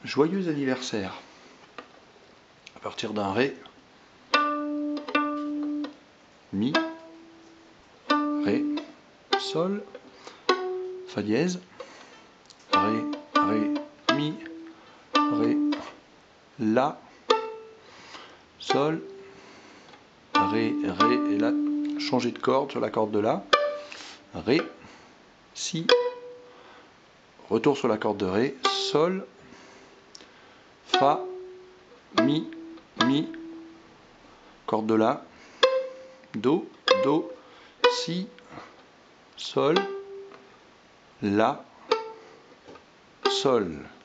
joyeux anniversaire. À partir d'un Ré, Mi, Ré, Sol, Fa dièse, Ré, Ré, Mi, Ré, La, Sol, Ré, Ré, et là, changer de corde sur la corde de La, Ré, Si, retour sur la corde de Ré, Sol, Fa, Mi, Mi, corde de La, Do, Do, Si, Sol, La, Sol.